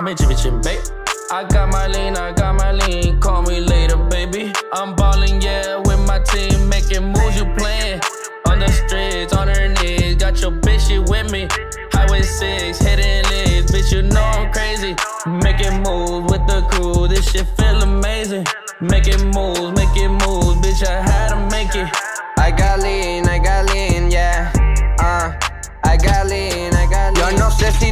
I'm in Jimmy babe. I got my lean, call me later, baby. I'm ballin', yeah, with my team, making moves, you playin'. On the streets, on her knees, got your bitch, she with me. Highway 6, hitting leads, bitch, you know I'm crazy. Making moves with the crew, this shit feel amazing. Making moves, bitch, I had to make it. I got lean, yeah. I got lean. Yo no sé si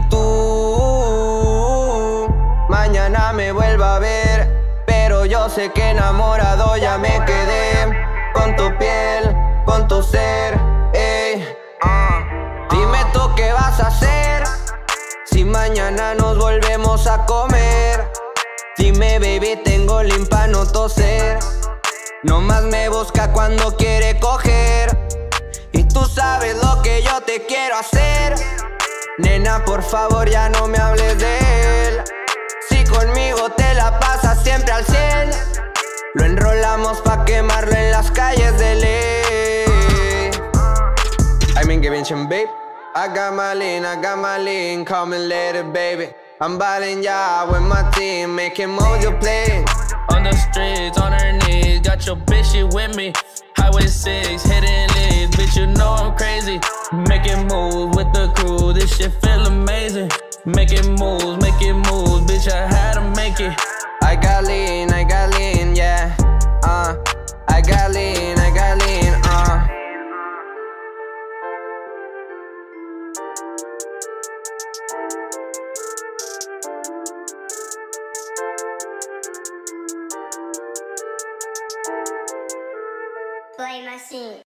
tú mañana me vuelva a ver, pero yo sé que enamorado ya me quedé con tu piel, con tu ser, ey. Dime tú qué vas a hacer si mañana nos volvemos a comer. Dime, baby, tengo limpa no toser. Nomás me busca cuando quiere coger, y tú sabes lo que yo te quiero hacer. Nena, por favor, ya no me hables de él. Si conmigo te la pasas siempre al 100, lo enrolamos pa' quemarlo en las calles de ley. I mean, give it babe. I got my lean, call me later, baby. I'm ballin', yeah, with my team, making moves, you play. On the streets, on her knees, got your bitch, she with me. Highway 6, hitting leads, bitch, you know I'm crazy. Making moves with the crew, this shit feel amazing. Making moves, bitch, I had to make it. I got lean, yeah. I got lean, Play my scene.